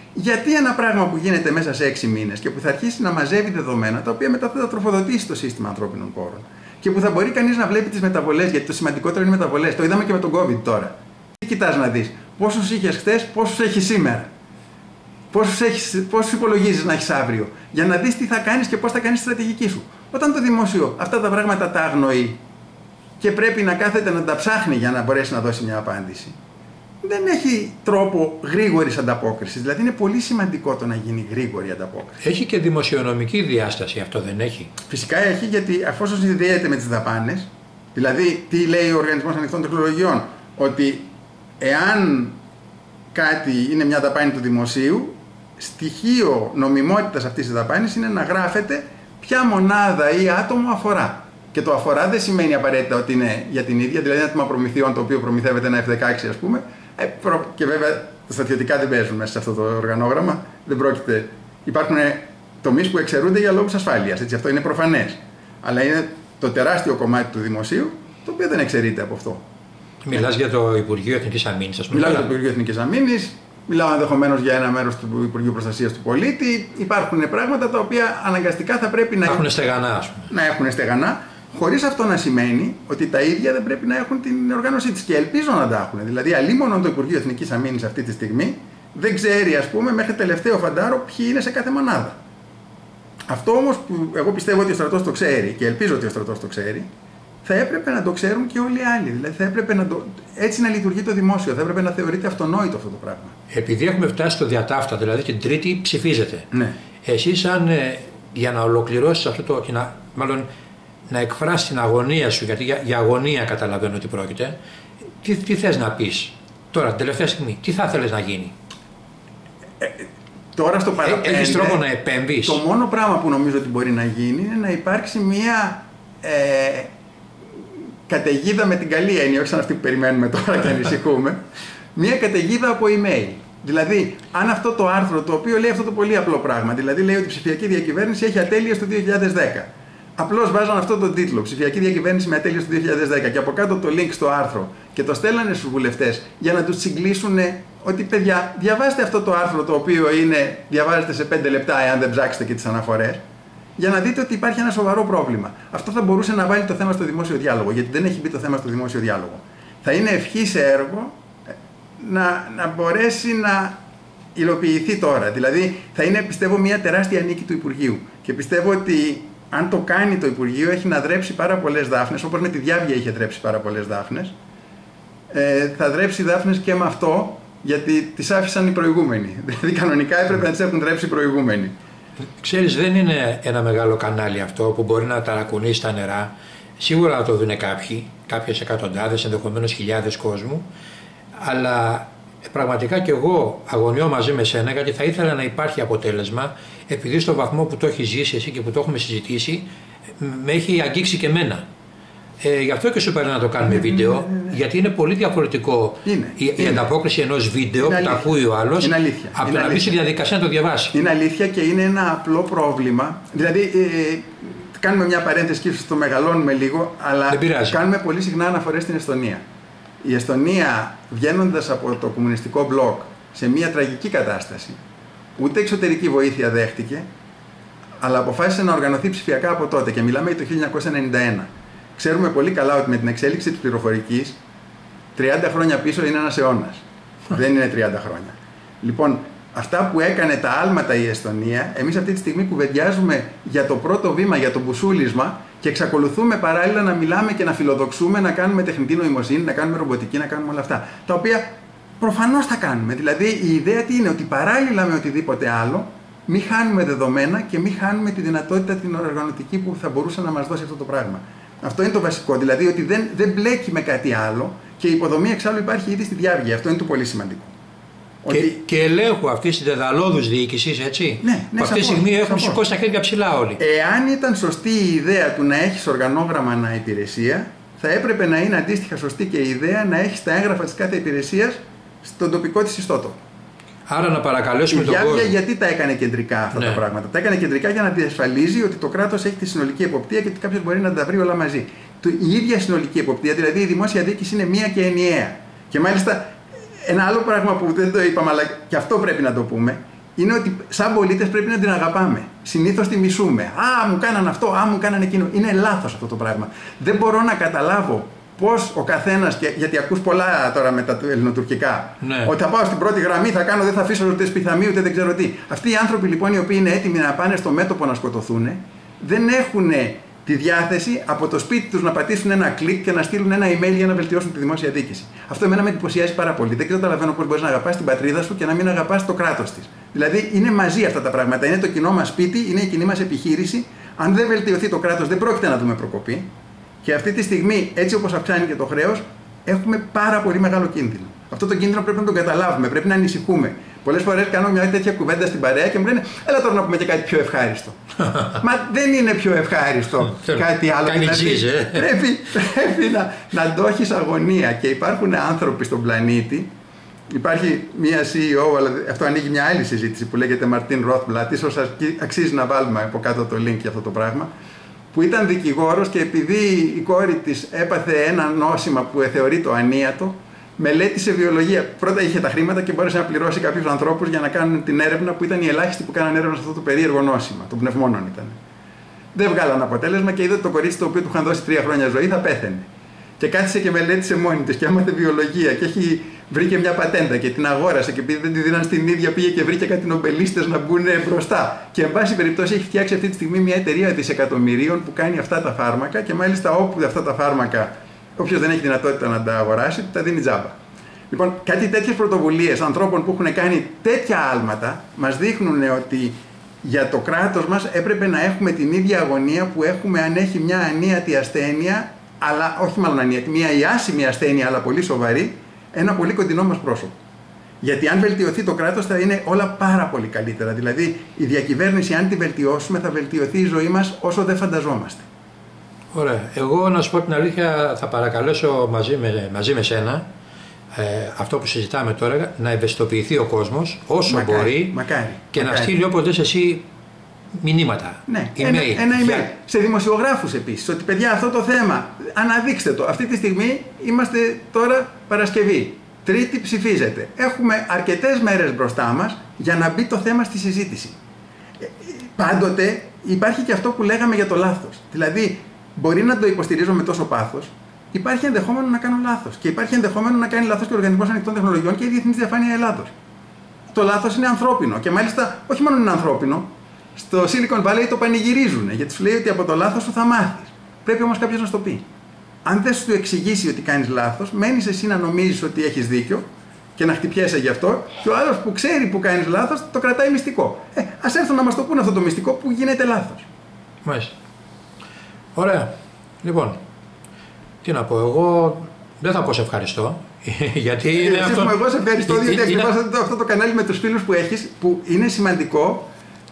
Γιατί ένα πράγμα που γίνεται μέσα σε 6 μήνες και που θα αρχίσει να μαζεύει δεδομένα, τα οποία μετά θα τροφοδοτήσει το σύστημα ανθρώπινων πόρων και που θα μπορεί κανείς να βλέπει τις μεταβολές, γιατί το σημαντικότερο είναι οι μεταβολές. Το είδαμε και με τον COVID τώρα. Τι κοιτάς να δεις, πόσους είχες χτες, πόσους έχεις σήμερα. Πόσους υπολογίζεις να έχεις αύριο, για να δεις τι θα κάνεις και πώς θα κάνεις τη στρατηγική σου. Όταν το δημόσιο αυτά τα πράγματα τα αγνοεί και πρέπει να κάθεται να τα ψάχνει για να μπορέσει να δώσει μια απάντηση, δεν έχει τρόπο γρήγορης ανταπόκρισης. Δηλαδή είναι πολύ σημαντικό το να γίνει γρήγορη ανταπόκριση. Έχει και δημοσιονομική διάσταση, αυτό δεν έχει? Φυσικά έχει, γιατί αφόσον συνδέεται με τις δαπάνες, δηλαδή τι λέει ο Οργανισμός Ανοιχτών Τεχνολογιών, ότι εάν κάτι είναι μια δαπάνη του δημοσίου, στοιχείο νομιμότητας αυτής της δαπάνης είναι να γράφεται ποια μονάδα ή άτομο αφορά. Και το αφορά δεν σημαίνει απαραίτητα ότι είναι για την ίδια, δηλαδή ένα τμήμα προμηθειών το οποίο προμηθεύεται ένα F-16, ας πούμε, και βέβαια τα στρατιωτικά δεν παίζουν μέσα σε αυτό το οργανόγραμμα, δεν πρόκειται. Υπάρχουν τομείς που εξαιρούνται για λόγους ασφάλειας, έτσι, αυτό είναι προφανές. Αλλά είναι το τεράστιο κομμάτι του δημοσίου το οποίο δεν εξαιρείται από αυτό. Μιλάς για το Υπουργείο Εθνικής Αμήνης, ας πούμε? Μιλάω για το Υπουργείο Εθνικής Αμήνης, μιλάω ενδεχομένως για ένα μέρος του Υπουργείου Προστασίας του Πολίτη. Υπάρχουν πράγματα τα οποία αναγκαστικά θα πρέπει να έχουν στεγανά, ας πούμε. Να έχουν στεγανά, χωρίς αυτό να σημαίνει ότι τα ίδια δεν πρέπει να έχουν την οργάνωσή της. Και ελπίζω να τα έχουν. Δηλαδή, αλίμονο το Υπουργείο Εθνικής Αμήνης αυτή τη στιγμή δεν ξέρει, ας πούμε, μέχρι τελευταίο φαντάρο ποιοι είναι σε κάθε μονάδα. Αυτό όμως που εγώ πιστεύω ότι ο στρατός το ξέρει και ελπίζω ότι ο στρατός το ξέρει, θα έπρεπε να το ξέρουν και όλοι οι άλλοι. Δηλαδή θα έπρεπε έτσι να λειτουργεί το δημόσιο, θα έπρεπε να θεωρείται αυτονόητο αυτό το πράγμα. Επειδή έχουμε φτάσει στο διατάφτα, δηλαδή την Τρίτη ψηφίζετε. Ναι. Εσείς, για να ολοκληρώσεις αυτό το. Μάλλον να εκφράσεις την αγωνία σου, γιατί για αγωνία καταλαβαίνω ότι πρόκειται, τι θες να πεις τώρα, την τελευταία στιγμή, τι θα ήθελες να γίνει? Τώρα στο παραπέντε. Έχεις τρόπο να επέμβεις? Το μόνο πράγμα που νομίζω ότι μπορεί να γίνει είναι να υπάρξει μία καταιγίδα με την καλή έννοια, όχι σαν αυτή που περιμένουμε τώρα και ανησυχούμε, μία καταιγίδα από email. Δηλαδή, αν αυτό το άρθρο το οποίο λέει αυτό το πολύ απλό πράγμα, δηλαδή λέει ότι η ψηφιακή διακυβέρνηση έχει ατέλειες το 2010. Απλώς βάζαν αυτό τον τίτλο, ψηφιακή διακυβέρνηση με ατέλειες το 2010, και από κάτω το link στο άρθρο και το στέλνανε στους βουλευτές για να τους συγκλήσουν ότι παιδιά, διαβάστε αυτό το άρθρο το οποίο διαβάζετε σε 5 λεπτά εάν δεν ψάξετε και τις αναφορές, για να δείτε ότι υπάρχει ένα σοβαρό πρόβλημα. Αυτό θα μπορούσε να βάλει το θέμα στο δημόσιο διάλογο, γιατί δεν έχει μπει το θέμα στο δημόσιο διάλογο. Θα είναι ευχή σε έργο να μπορέσει να υλοποιηθεί τώρα. Δηλαδή θα είναι, πιστεύω, μια τεράστια νίκη του Υπουργείου. Και πιστεύω ότι αν το κάνει το Υπουργείο, έχει να δρέψει πάρα πολλές δάφνες, όπως με τη Διάβγεια είχε δρέψει πάρα πολλές δάφνες. Θα δρέψει δάφνες και με αυτό, γιατί τις άφησαν οι προηγούμενοι. Δηλαδή κανονικά έπρεπε να τις έχουν δρέψει οι προηγούμενοι. Ξέρεις, δεν είναι ένα μεγάλο κανάλι αυτό που μπορεί να ταρακουνήσει τα νερά. Σίγουρα θα το δουν κάποιες εκατοντάδες, ενδεχομένως χιλιάδες κόσμου. Αλλά πραγματικά και εγώ αγωνιώ μαζί με σένα, γιατί θα ήθελα να υπάρχει αποτέλεσμα, επειδή στο βαθμό που το έχει ζήσει εσύ και που το έχουμε συζητήσει, με έχει αγγίξει και εμένα. Γι' αυτό και σου είπα να το κάνουμε βίντεο, γιατί είναι πολύ διαφορετικό η ανταπόκριση ενός βίντεο που τα ακούει ο άλλος από το να μπει στη διαδικασία να το διαβάσει. Είναι αλήθεια και είναι ένα απλό πρόβλημα. Δηλαδή, κάνουμε μια παρένθεση και το μεγαλώνουμε λίγο, αλλά κάνουμε πολύ συχνά αναφορές στην Εστονία. Η Εστονία, βγαίνοντας από το κομμουνιστικό μπλοκ σε μια τραγική κατάσταση, ούτε εξωτερική βοήθεια δέχτηκε, αλλά αποφάσισε να οργανωθεί ψηφιακά από τότε, και μιλάμε για το 1991. Ξέρουμε πολύ καλά ότι με την εξέλιξη της πληροφορικής, 30 χρόνια πίσω είναι ένας αιώνας. Δεν είναι 30 χρόνια. Λοιπόν, αυτά που έκανε τα άλματα η Εστονία, εμείς αυτή τη στιγμή κουβεντιάζουμε για το πρώτο βήμα, για το μπουσούλισμα, και εξακολουθούμε παράλληλα να μιλάμε και να φιλοδοξούμε να κάνουμε τεχνητή νοημοσύνη, να κάνουμε ρομποτική, να κάνουμε όλα αυτά. Τα οποία προφανώς θα κάνουμε. Δηλαδή η ιδέα τι είναι, ότι παράλληλα με οτιδήποτε άλλο, μην χάνουμε δεδομένα και μην χάνουμε τη δυνατότητα την οργανωτική που θα μπορούσε να μας δώσει αυτό το πράγμα. Αυτό είναι το βασικό. Δηλαδή ότι δεν μπλέκει με κάτι άλλο, και η υποδομή εξάλλου υπάρχει ήδη στη Διάβγεια. Αυτό είναι το πολύ σημαντικό. Και ελέγχου αυτή τη δεδαλώδους διοίκησης, έτσι. Ναι, αυτή τη στιγμή έχουν σηκώσει τα χέρια ψηλά όλοι. Εάν ήταν σωστή η ιδέα του να έχεις οργανόγραμμα ανά υπηρεσία, θα έπρεπε να είναι αντίστοιχα σωστή και η ιδέα να έχεις τα έγγραφα της κάθε υπηρεσίας στον τοπικό της ιστότοπο. Άρα να παρακαλέσουμε τον κόσμο. Γιατί τα έκανε κεντρικά αυτά τα πράγματα? Τα έκανε κεντρικά για να διασφαλίζει ότι το κράτος έχει τη συνολική εποπτεία και ότι κάποιος μπορεί να τα βρει όλα μαζί. Η ίδια συνολική εποπτεία, δηλαδή η δημόσια διοίκηση, είναι μία και ενιαία. Και μάλιστα ένα άλλο πράγμα που δεν το είπαμε, αλλά και αυτό πρέπει να το πούμε, είναι ότι σαν πολίτες πρέπει να την αγαπάμε. Συνήθως τη μισούμε. Α, μου κάνανε αυτό, α, μου κάνανε εκείνο. Είναι λάθος αυτό το πράγμα. Δεν μπορώ να καταλάβω πώς ο καθένας, γιατί ακούς πολλά τώρα με τα ελληνοτουρκικά, ναι. ότι θα πάω στην πρώτη γραμμή, θα κάνω, δεν θα αφήσω ούτε σπιθαμί, ούτε δεν ξέρω τι. Αυτοί οι άνθρωποι λοιπόν οι οποίοι είναι έτοιμοι να πάνε στο μέτωπο να σκοτωθούν, δεν έχουν τη διάθεση από το σπίτι τους να πατήσουν ένα κλικ και να στείλουν ένα email για να βελτιώσουν τη δημόσια διοίκηση. Αυτό εμένα με εντυπωσιάζει πάρα πολύ. Δεν καταλαβαίνω πώς μπορείς να αγαπάς την πατρίδα σου και να μην αγαπάς το κράτος της. Δηλαδή είναι μαζί αυτά τα πράγματα. Είναι το κοινό μας σπίτι, είναι η κοινή μας επιχείρηση. Αν δεν βελτιωθεί το κράτος, δεν πρόκειται να δούμε προκοπή. Και αυτή τη στιγμή, έτσι όπως αυξάνει και το χρέος, έχουμε πάρα πολύ μεγάλο κίνδυνο. Αυτό το κίνδυνο πρέπει να τον καταλάβουμε, πρέπει να ανησυχούμε. Πολλές φορές κάνω μια τέτοια κουβέντα στην παρέα και μου λένε: έλα τώρα να πούμε και κάτι πιο ευχάριστο. Μα δεν είναι πιο ευχάριστο κάτι άλλο. Πρέπει να το έχεις αγωνία. Και υπάρχουν άνθρωποι στον πλανήτη. Υπάρχει μια CEO, αλλά αυτό ανοίγει μια άλλη συζήτηση που λέγεται Μαρτίν Ρόθμπλατ. Ίσως αξίζει να βάλουμε από κάτω το link για αυτό το πράγμα. Που ήταν δικηγόρος και επειδή η κόρη της έπαθε ένα νόσημα που θεωρεί το ανίατο, μελέτησε βιολογία. Πρώτα είχε τα χρήματα και μπόρεσε να πληρώσει κάποιους ανθρώπους για να κάνουν την έρευνα που ήταν οι ελάχιστοι που κάναν έρευνα σε αυτό το περίεργο νόσημα. Των πνευμόνων ήταν. Δεν βγάλαν αποτέλεσμα και είδε ότι το κορίτσι το οποίο του είχαν δώσει 3 χρόνια ζωή θα πέθαινε. Και κάθισε και μελέτησε μόνη της και έμαθε βιολογία και βρήκε μια πατέντα και την αγόρασε. Και επειδή δεν τη δίναν στην ίδια, πήγε και βρήκε κάτι νομπελίστες να μπουν μπροστά. Και εν πάση περιπτώσει έχει φτιάξει αυτή τη στιγμή μια εταιρεία δισεκατομμυρίων που κάνει αυτά τα φάρμακα και μάλιστα όπου αυτά τα φάρμακα, όποιος δεν έχει δυνατότητα να τα αγοράσει, τα δίνει τζάμπα. Λοιπόν, κάτι τέτοιες πρωτοβουλίες ανθρώπων που έχουν κάνει τέτοια άλματα μας δείχνουν ότι για το κράτος μας έπρεπε να έχουμε την ίδια αγωνία που έχουμε αν έχει μια ανίατη ασθένεια, αλλά όχι μάλλον ανίατη, μια ιάσιμη ασθένεια, αλλά πολύ σοβαρή, ένα πολύ κοντινό μας πρόσωπο. Γιατί αν βελτιωθεί το κράτος θα είναι όλα πάρα πολύ καλύτερα. Δηλαδή η διακυβέρνηση, αν τη βελτιώσουμε, θα βελτιωθεί η ζωή μας όσο δεν φανταζόμαστε. Ωραία. Εγώ να σου πω την αλήθεια, θα παρακαλέσω μαζί με σένα αυτό που συζητάμε τώρα, να ευαισθητοποιηθεί ο κόσμος όσο μπορεί και να στείλει όπως λες εσύ μηνύματα. Ναι, ένα email. Σε δημοσιογράφους επίσης, ότι παιδιά αυτό το θέμα, αναδείξτε το. Αυτή τη στιγμή είμαστε τώρα Παρασκευή. Τρίτη ψηφίζεται. Έχουμε αρκετές μέρες μπροστά μας για να μπει το θέμα στη συζήτηση. Πάντοτε υπάρχει και αυτό που λέγαμε για το λάθος. Δηλαδή, μπορεί να το υποστηρίζω με τόσο πάθος, υπάρχει ενδεχόμενο να κάνω λάθος. Και υπάρχει ενδεχόμενο να κάνει λάθος και ο Οργανισμός Ανοιχτών Τεχνολογιών και η Διεθνής Διαφάνεια Ελλάδος. Το λάθος είναι ανθρώπινο. Και μάλιστα, όχι μόνο είναι ανθρώπινο, στο Silicon Valley το πανηγυρίζουν γιατί σου λέει ότι από το λάθος σου θα μάθεις. Πρέπει όμως κάποιος να σου το πει. Αν δεν σου εξηγήσει ότι κάνεις λάθος, μένεις εσύ να νομίζεις ότι έχεις δίκιο και να χτυπιέσαι γι' αυτό, και ο άλλος που ξέρει που κάνεις λάθος το κρατάει μυστικό. Ας έρθουν να μας το πούνε αυτό το μυστικό που γίνεται λάθος. Μάλιστα. Ωραία. Λοιπόν, τι να πω, εγώ δεν θα πω σε ευχαριστώ. Γιατί είναι αυτό. Εγώ σε ευχαριστώ γιατί ακριβώς αυτό το κανάλι με τους φίλους που έχεις, που είναι σημαντικό.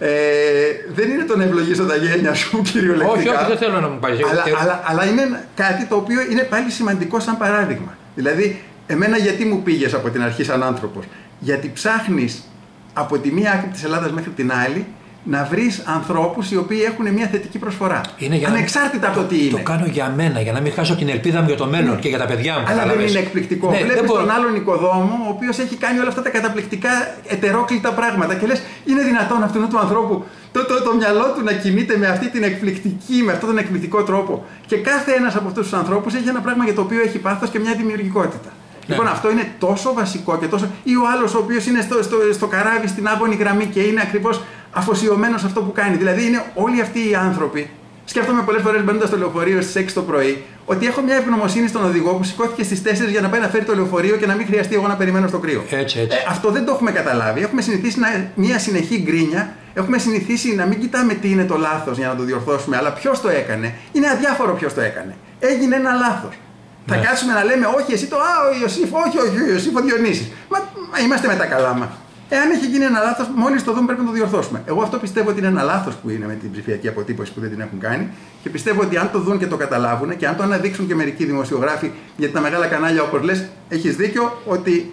Δεν είναι το να ευλογήσω τα γένια σου κυριολεκτικά. Όχι, δεν θέλω να μου πάρει. Αλλά είναι κάτι το οποίο είναι πάλι σημαντικό σαν παράδειγμα. Δηλαδή, εμένα γιατί μου πήγες από την αρχή σαν άνθρωπος? Γιατί ψάχνεις από τη μία άκρη της Ελλάδας μέχρι την άλλη να βρεις ανθρώπους οι οποίοι έχουν μια θετική προσφορά. Ανεξάρτητα από το τι είναι. Το κάνω για μένα, για να μην χάσω την ελπίδα μου για το μέλλον και για τα παιδιά μου. Αλλά δεν είναι εκπληκτικό. Βλέπεις τον άλλον οικοδόμο, ο οποίος έχει κάνει όλα αυτά τα καταπληκτικά ετερόκλητα πράγματα και λες, είναι δυνατόν αυτού του ανθρώπου το μυαλό του να κινείται με αυτή την εκπληκτική, με αυτόν τον εκπληκτικό τρόπο. Και κάθε ένας από αυτούς τους ανθρώπους έχει ένα πράγμα για το οποίο έχει πάθος και μια δημιουργικότητα. Λοιπόν, αυτό είναι τόσο βασικό και τόσο. Ή ο άλλος ο οποίος είναι στο καράβι, στην άγωνη γραμμή και είναι ακριβώς αφοσιωμένος σε αυτό που κάνει. Δηλαδή, είναι όλοι αυτοί οι άνθρωποι. Σκέφτομαι πολλές φορές μπαίνοντας στο λεωφορείο στις 6 το πρωί, ότι έχω μια ευγνωμοσύνη στον οδηγό που σηκώθηκε στις 4 για να πάει να φέρει το λεωφορείο και να μην χρειαστεί εγώ να περιμένω στο κρύο. Έτσι. Αυτό δεν το έχουμε καταλάβει. Έχουμε συνηθίσει μια συνεχή γκρίνια. Έχουμε συνηθίσει να μην κοιτάμε τι είναι το λάθος για να το διορθώσουμε, αλλά ποιος το έκανε. Είναι αδιάφορο ποιος το έκανε. Έγινε ένα λάθος. Θα κάτσουμε να λέμε όχι εσύ το ο Ιωσήφ, όχι ο Ιωσήφ ο Διονύσης. Μα είμαστε με τα καλά μας. Εάν έχει γίνει ένα λάθος, μόλις το δούμε πρέπει να το διορθώσουμε. Εγώ αυτό πιστεύω ότι είναι ένα λάθος που είναι με την ψηφιακή αποτύπωση που δεν την έχουν κάνει και πιστεύω ότι αν το δουν και το καταλάβουν και αν το αναδείξουν και μερικοί δημοσιογράφοι, γιατί τα μεγάλα κανάλια όπως λες, έχεις δίκιο ότι.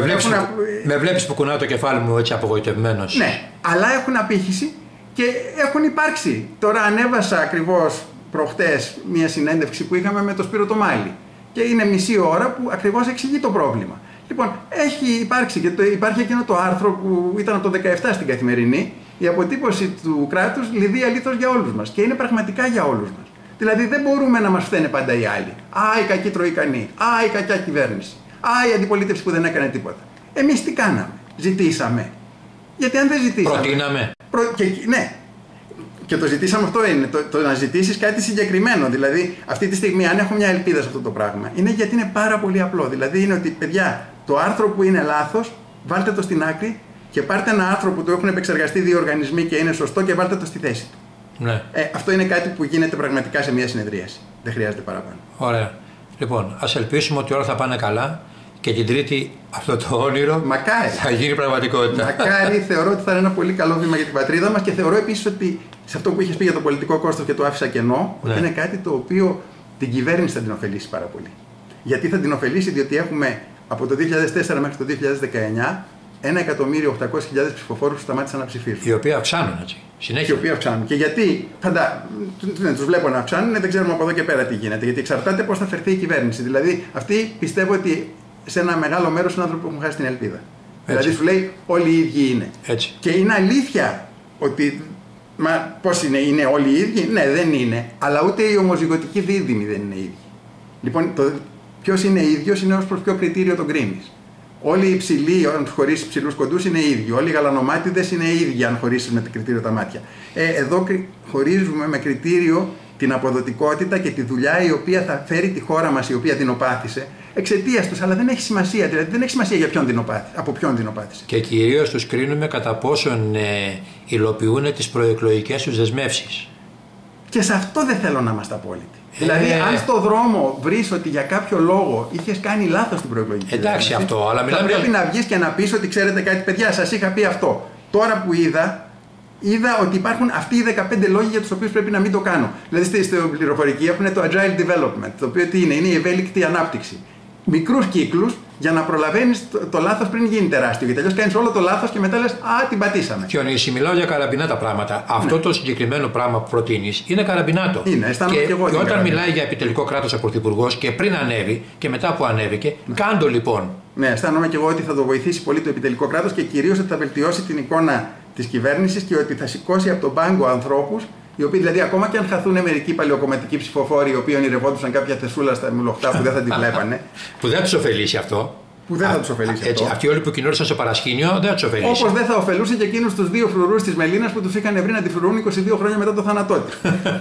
Με βλέπεις που κουνάω το κεφάλι μου έτσι απογοητευμένος. Ναι, αλλά έχουν απήχηση και έχουν υπάρξει. Τώρα ανέβασα ακριβώς προχτές μια συνέντευξη που είχαμε με τον Σπύρο το Μάλι. Και είναι μισή ώρα που ακριβώς εξηγεί το πρόβλημα. Λοιπόν, έχει υπάρξει και υπάρχει εκείνο το άρθρο που ήταν από το 17 στην Καθημερινή, η αποτύπωση του κράτους λιδία λίθος για όλους μας. Και είναι πραγματικά για όλους μας. Δηλαδή δεν μπορούμε να μας φταίνε πάντα οι άλλοι. Η κακή τροϊκανή. Η κακιά κυβέρνηση. Η αντιπολίτευση που δεν έκανε τίποτα. Εμείς τι κάναμε? Ζητήσαμε. Γιατί αν δεν ζητήσαμε. Προτείναμε. Ναι. Και το ζητήσαμε, αυτό είναι. Το να ζητήσεις κάτι συγκεκριμένο. Δηλαδή, αυτή τη στιγμή, αν έχω μια ελπίδα σε αυτό το πράγμα, είναι γιατί είναι πάρα πολύ απλό. Δηλαδή, είναι ότι, παιδιά, το άρθρο που είναι λάθος, βάλτε το στην άκρη και πάρτε ένα άρθρο που το έχουν επεξεργαστεί δύο οργανισμοί και είναι σωστό και βάλτε το στη θέση του. Ναι. Αυτό είναι κάτι που γίνεται πραγματικά σε μια συνεδρίαση. Δεν χρειάζεται παραπάνω. Ωραία. Λοιπόν, ας ελπίσουμε ότι όλα θα πάνε καλά και την Τρίτη αυτό το όνειρο θα γίνει πραγματικότητα. Μακάρι, θεωρώ ότι θα είναι ένα πολύ καλό βήμα για την πατρίδα μας και θεωρώ επίσης ότι σε αυτό που είχες πει για το πολιτικό κόστος και το άφησα κενό, ότι είναι κάτι το οποίο την κυβέρνηση θα την ωφελήσει πάρα πολύ. Γιατί θα την ωφελήσει, διότι έχουμε από το 2004 μέχρι το 2019 1.800.000 ψηφοφόρους που σταμάτησαν να ψηφίσουν. Οι οποίοι αυξάνουν, έτσι. Συνέχεια. Οι οποίοι αυξάνουν. Και γιατί, τους βλέπω να αυξάνουν, δεν ξέρουμε από εδώ και πέρα τι γίνεται. Γιατί εξαρτάται πώς θα φερθεί η κυβέρνηση. Δηλαδή, αυτοί πιστεύω ότι σε ένα μεγάλο μέρος είναι άνθρωποι που έχουν χάσει την ελπίδα. Έτσι. Δηλαδή, σου λέει όλοι οι ίδιοι είναι. Έτσι. Και είναι αλήθεια ότι. Μα πώς είναι όλοι οι ίδιοι? Ναι, δεν είναι. Αλλά ούτε οι ομοζυγωτικοί δίδυμοι δεν είναι ίδιοι. Λοιπόν, ποιος είναι ίδιος είναι ως προς ποιο κριτήριο τον κρίνεις. Όλοι οι υψηλοί, αν χωρίσεις ψηλούς κοντούς, είναι ίδιοι. Όλοι οι γαλανομάτιδες είναι ίδιοι, αν χωρίσεις με το κριτήριο τα μάτια. Εδώ χωρίζουμε με κριτήριο την αποδοτικότητα και τη δουλειά η οποία θα φέρει τη χώρα μας, η οποία δεινοπάθησε, εξαιτίας τους. Αλλά δεν έχει σημασία. Δηλαδή δεν έχει σημασία για από ποιον δεινοπάθησε. Και κυρίως τους κρίνουμε κατά πόσον υλοποιούν τις προεκλογικές τους δεσμεύσεις. Και σε αυτό δεν θέλω να είμαστε απόλυτοι. Δηλαδή, αν στο δρόμο βρεις ότι για κάποιο λόγο είχες κάνει λάθος στην προεκλογική δέσμευση, αυτό, αλλά θα πρέπει να βγεις και να πεις ότι ξέρετε κάτι, παιδιά, σας είχα πει αυτό. Τώρα που είδα ότι υπάρχουν αυτοί οι 15 λόγοι για τους οποίους πρέπει να μην το κάνω. Δηλαδή, στην πληροφορική έχουν το agile development, το οποίο τι είναι η ευέλικτη ανάπτυξη. Μικρούς κύκλους για να προλαβαίνεις το λάθος πριν γίνει τεράστιο. Γιατί αλλιώς κάνεις όλο το λάθος και μετά λες την πατήσαμε. Διονύση, μιλάω για καραμπινάτα πράγματα. Ναι. Αυτό το συγκεκριμένο πράγμα που προτείνεις είναι καραμπινάτο. Είναι, αισθάνομαι και εγώ. Και όταν μιλάει για επιτελικό κράτος ο Πρωθυπουργός και πριν ανέβει και μετά που ανέβηκε, κάντο λοιπόν. Ναι, αισθάνομαι και εγώ ότι θα το βοηθήσει πολύ το επιτελικό κράτος και κυρίως ότι θα βελτιώσει την εικόνα της κυβέρνησης και ότι θα σηκώσει από τον πάγκο ανθρώπους. Οι οποίοι δηλαδή ακόμα και αν χαθούν μερικοί παλαιοκομματικοί ψηφοφόροι, οι οποίοι ονειρευόντουσαν κάποια θεσούλα στα μουλοχτά που δεν θα την βλέπανε. Που δεν τους ωφελήσει αυτό. Που δεν θα τους ωφελήσει αυτό. Αυτοί όλοι που κοινόρισαν στο παρασκήνιο δεν τους ωφελήσει. Όπως δεν θα ωφελούσε και εκείνους τους δύο φρουρούς της Μελίνας που τους είχαν βρει να τη φρουρούν 22 χρόνια μετά το θάνατό της.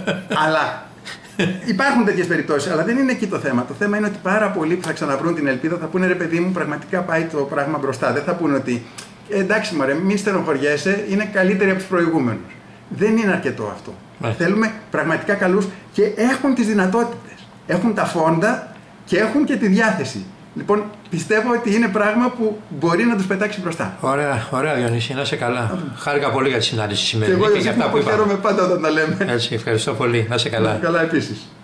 Αλλά υπάρχουν τέτοιες περιπτώσεις. Αλλά δεν είναι εκεί το θέμα. Το θέμα είναι ότι πάρα πολλοί που θα ξαναβρούν την ελπίδα θα πούνε ρε παιδί μου, πραγματικά πάει το πράγμα μπροστά. Δεν θα πούνε ότι εντάξει μωρέ, μην στενοχωριέσαι, είναι καλύτεροι από τους προηγούμενους. Δεν είναι αρκετό αυτό. Θέλουμε πραγματικά καλούς και έχουν τις δυνατότητες. Έχουν τα φόντα και έχουν και τη διάθεση. Λοιπόν, πιστεύω ότι είναι πράγμα που μπορεί να τους πετάξει μπροστά. Ωραία Διονύση, να είσαι καλά. Χάρηκα πολύ για τη συνάντηση σήμερα. Και εγώ για αυτά που χαίρομαι πάντα όταν τα λέμε. Έτσι, ευχαριστώ πολύ. Να είσαι καλά. Καλά επίσης.